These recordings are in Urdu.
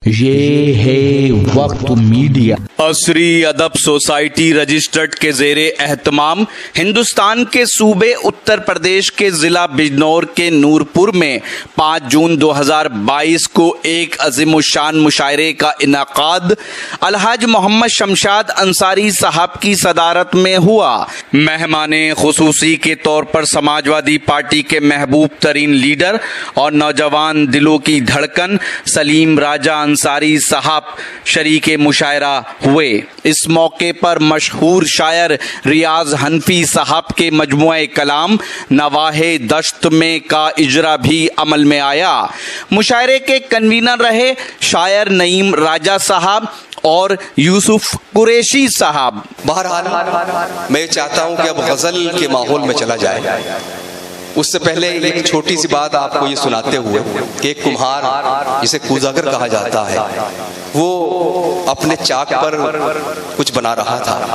یہ ہے وقت میڈیا۔ عصری ادب سوسائٹی رجسٹرڈ کے زیر اہتمام ہندوستان کے صوبے اتر پردیش کے ضلع بجنور کے نورپور میں 5 جون 2022 کو ایک عظیم الشان مشاعرے کا انعقاد الحاج محمد شمشاد انصاری صاحب کی صدارت میں ہوا۔ مہمان خصوصی کے طور پر سماجوادی پارٹی کے محبوب ترین لیڈر اور نوجوان دلوں کی دھڑکن سلیم راجہ انصاری صاحب شریک مشاعرہ ہوئے۔ اس موقع پر مشہور شاعر ریاض حنفی صاحب کے مجموعہ کلام نواحِ دشت میں کا اجرا بھی عمل میں آیا۔ مشاعرے کے کنوینر رہے شاعر نعیم راجہ صاحب اور یوسف قریشی صاحب۔ بہرحال میں چاہتا ہوں کہ اب غزل کے ماحول میں چلا جائے۔ اس سے پہلے ایک چھوٹی سی بات آپ کو یہ سناتے ہوئے کہ ایک کمہار جسے کوزاگر کہا جاتا ہے، وہ اپنے چاک پر کچھ بنا رہا تھا۔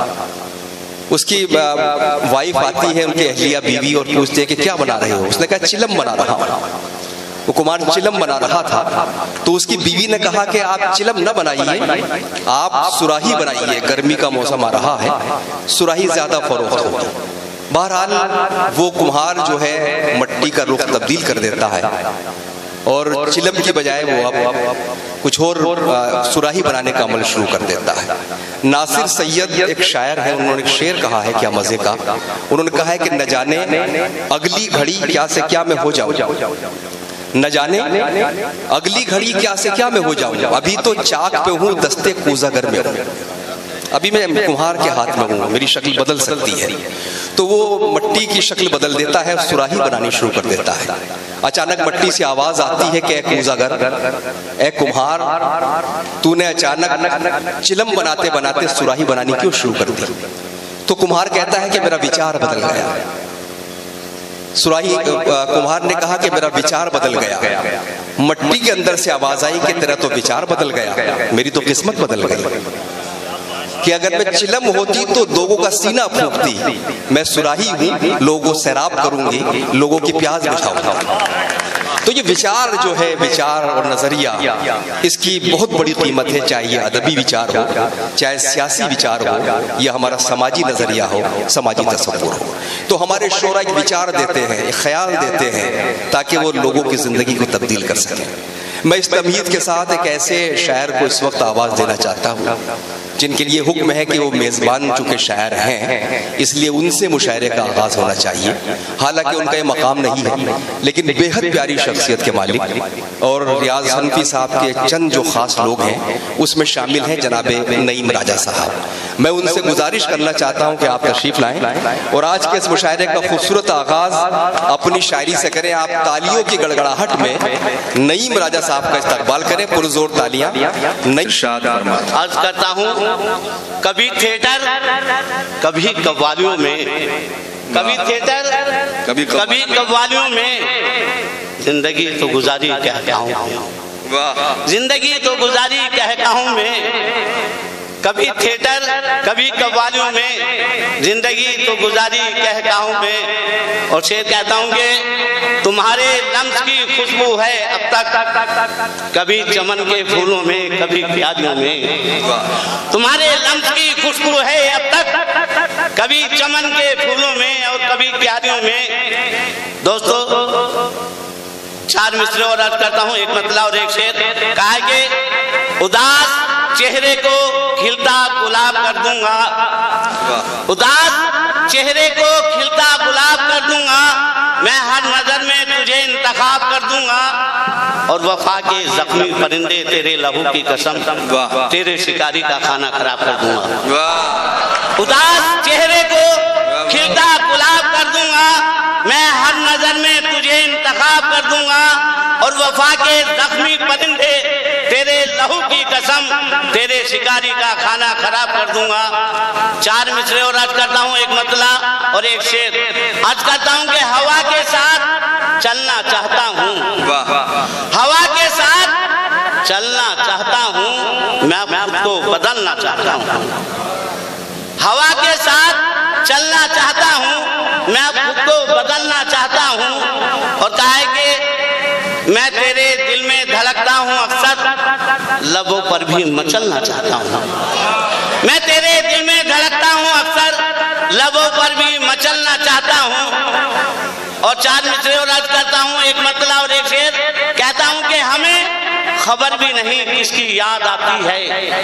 اس کی وائف آتی ہے، ان کی اہلیہ بیوی، اور پوچھتے ہیں کہ کیا بنا رہے ہو؟ اس نے کہا چلم بنا رہا ہوں۔ وہ کمہار چلم بنا رہا تھا تو اس کی بیوی نے کہا کہ آپ چلم نہ بنائیے، آپ سراہی بنائیے، گرمی کا موسم آ رہا ہے، سراہی زیادہ فروخت ہوگی۔ بہرحال وہ کمہار جو ہے مٹی کا رخ تبدیل کر دیتا ہے اور چلم کی بجائے وہ اب کچھ اور سراہی بنانے کا عمل شروع کر دیتا ہے۔ ناصر سید ایک شاعر ہے، انہوں نے ایک شعر کہا ہے کیا مزے کا۔ انہوں نے کہا ہے کہ نہ جانے اگلی گھڑی کیا سے کیا میں ہو جاؤں، نہ جانے اگلی گھڑی کیا سے کیا میں ہو جاؤں، ابھی تو چاک پہ ہوں دستے کوزاگر میں ہوں، ابھی میں کمہار کے ہاتھ میں ہوں، میری شکل بدل سکتی ہے۔ تو وہ مٹی کی شکل بدل دیتا ہے، سراہی بنانی شروع کر دیتا ہے۔ اچانک مٹی سے آواز آتی ہے کہ اے کوزاگر، اے کمہار، تو نے اچانک چلم بناتے بناتے سراہی بنانی کیوں شروع کر دی؟ تو کمہار کہتا ہے کہ میرا وچار بدل گیا۔ کمہار نے کہا کہ میرا وچار بدل گیا۔ مٹی کے اندر سے آواز آئی کہ تیرا تو وچار بدل گیا، میری تو قسمت بدل گئی کہ اگر میں چلم ہوتی تو لوگوں کا سینہ پھونکتی، میں سراہی ہوں، لوگوں سیراب کروں گی، لوگوں کی پیاز بچھاؤں گا۔ تو یہ وچار جو ہے، وچار اور نظریہ، اس کی بہت بڑی قیمت ہے، چاہے یہ ادبی وچار ہو، چاہے سیاسی وچار ہو، یا ہمارا سماجی نظریہ ہو، سماجی تصور ہو۔ تو ہمارے شعراء ایک وچار دیتے ہیں، ایک خیال دیتے ہیں تاکہ وہ لوگوں کی زندگی کو تبدیل کر سکیں۔ میں اس تمہید کے ساتھ ایک ایسے شاعر کو اس وقت آواز دینا چاہتا ہوں جن کے لیے حکم ہے کہ وہ میزبان چونکہ شاعر ہیں، اس لیے ان سے مشاعرے کا آغاز ہونا چاہیے۔ حالانکہ ان کا یہ مقام نہیں ہے، لیکن بے حد پیاری شخصیت کے مالک اور ریاض حنفی صاحب کے چند جو خاص لوگ ہیں اس میں شامل ہیں جناب نعیم راجہ صاحب۔ میں ان سے گزارش کرنا چاہتا ہوں کہ آپ تشریف لائیں اور آج کے اس مشاعرے کا خوبصورت آغاز اپنی شاعری سے کریں۔ آپ تالیوں کی گڑگڑاہٹ میں نعیم راجہ صاحب کا استقبال کریں، پرزور تالیاں۔ عرض کرتا ہوں، کبھی تھیٹر کبھی قوالیوں میں، کبھی تھیٹر کبھی قوالیوں میں، زندگی تو گزاری کہکاہوں میں، زندگی تو گزاری کہکاہوں میں، کبھی تھیٹر کبھی قوالیوں میں، زندگی تو گزاری کہکاہوں میں۔ اور شعر کہتا ہوں کہ تمہارے لمس کی خوشبو ہے اب تک، کبھی چمن کے پھولوں میں کبھی پیالیوں میں، تمہارے لمس کی خوشبو ہے اب تک، کبھی چمن کے پھولوں میں اور کبھی پیالیوں میں۔ دوستو، 4 مصرے اور عرض کرتا ہوں، ایک مطلع اور ایک شعر۔ کہا ہے کہ اداس چہرے کو کھلتا گلاب کر دوں گا، اداس چہرے کو کھلتا گلاب کر دوں گا، میں ہر نظر میں تجھے انتخاب کر دوں گا، اور وفا کے زخمی پرندے تیرے لہو کی قسم تیرے شکاری کا کھانا خراب کر دوں گا۔ اداس چہرے کو کھلتا گلاب کر دوں گا، میں ہر نظر میں تجھے انتخاب کر دوں گا، اور وفا کے زخمی پرندے تیرے لہو کی قسم تیرے شکاری کا کھانا خراب کر دوں گا۔ 4 مصرے اور عرض کرتا ہوں، ایک مطلع اور ایک شعر۔ عرض کرتا ہوں کہ ہوا کے ساتھ چلنا چاہتا ہوں، ہوا کے ساتھ چلنا چاہتا ہوں، میں خود کو بدلنا چاہتا ہوں، ہوا کے ساتھ چلنا چاہتا ہوں، میں خود کو بدلنا چاہتا ہوں۔ اور کہا ہے کہ میں تیرے دل میں دھڑکتا ہوں اکثر، लबों पर भी मचलना चाहता हूँ। मैं तेरे दिल में धड़कता हूँ अक्सर, लबों पर भी मचलना चाहता हूँ। और 4 मिसरे और अर्ज करता हूँ, एक मतला और एक शेर। कहता हूँ कि हमें खबर भी नहीं किसकी याद आती है,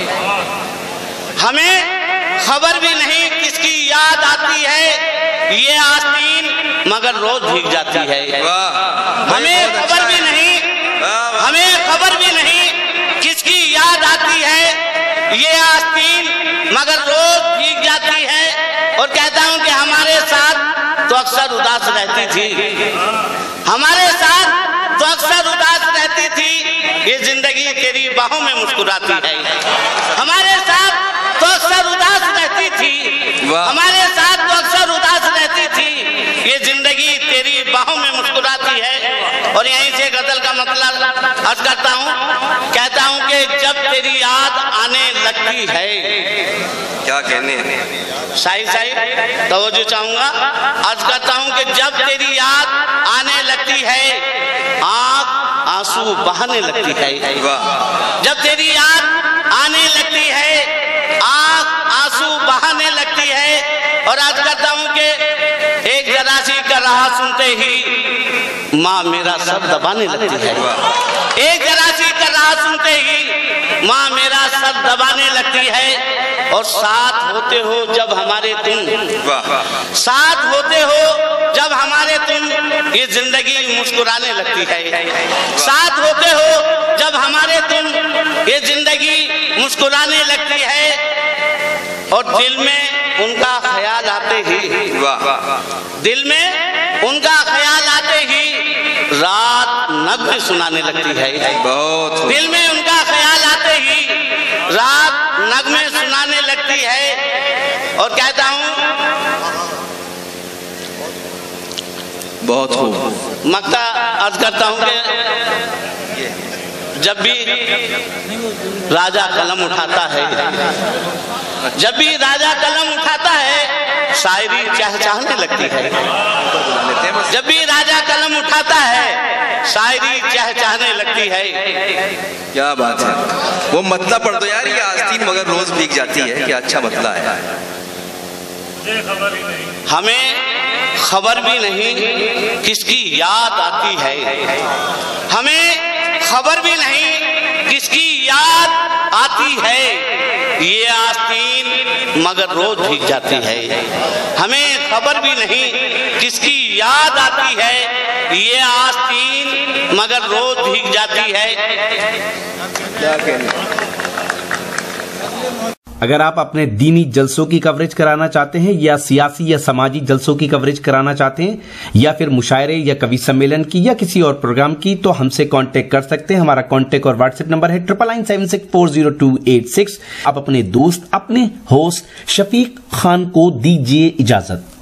हमें खबर भी नहीं किसकी याद आती है, ये आस्तीन मगर रोज भीग जाती है। हमें खबर भी नहीं, हमें खबर भी नहीं किसकी याद आती है, ये आस्तीन मगर रोज भीग जाती है। और कहता हूँ कि हमारे साथ तो अक्सर उदास रहती थी, हमारे साथ तो अक्सर उदास रहती थी, ये जिंदगी तेरी बाहों में मुस्कुराती है। हमारे साथ तो अक्सर उदास रहती थी, हमारे साथ तो अक्सर उदास रहती थी, ये जिंदगी तेरी बाहों में मुस्कुराती है। और यहीं से गजल का मतलब अर्ज करता हूँ, कहता हूँ कि जब तेरी याद आने लगती है, क्या कहने शाही तवज्जो चाहूंगा, अर्ज करता हूँ कि जब तेरी याद आने लगती है, आंख आंसू बहाने लगती है। जब तेरी याद आने लगती है, आंख आंसू बहाने लगती है। और आज करता हूँ कि एक जरा सी का रहा सुनते ही माँ मेरा सर दबाने लगती है। एक जरा सी का रहा सुनते ही माँ मेरा सर दबाने लगती है। और साथ होते हो जब हमारे तुम, साथ होते हो जब हमारे तुम, ये जिंदगी मुस्कुराने लगती है। साथ होते हो जब हमारे तुम, ये जिंदगी मुस्कुराने लगती है। और दिल में उनका ख्याल आते ही, दिल में उनका ख्याल आते ही रात नग़्मे सुनाने लगती है। बहुत दिल में उनका ख्याल आते ही रात नग़्मे सुनाने लगती है। और कहता हूँ बहुत खूब मक्ता अर्ज करता हूँ कि जब भी राजा कलम उठाता है, जब भी राजा कलम उठाता है, शायरी चहचहाने लगती है। जब भी राजा कलम उठाता है, शायरी चहचहाने लगती है। क्या बात है, वो मतला पढ़ दो यार, ये आस्तीन मगर रोज भीग जाती है, क्या अच्छा मतला है। हमें खबर भी नहीं किसकी याद आती है, हमें खबर भी नहीं किसकी याद आती है, ये आस्तीन मगर रोज भीग जाती है। हमें खबर भी नहीं किसकी याद आती है, ये आस्तीन मगर रोज भीग जाती है। अगर आप अपने दीनी जलसों की कवरेज कराना चाहते हैं या सियासी या समाजी जलसों की कवरेज कराना चाहते हैं या फिर मुशायरे या कवि सम्मेलन की या किसी और प्रोग्राम की, तो हमसे कांटेक्ट कर सकते हैं। हमारा कांटेक्ट और व्हाट्सएप नंबर है 9976400286। आप अपने दोस्त, अपने होस्ट शफीक खान को दीजिए इजाजत।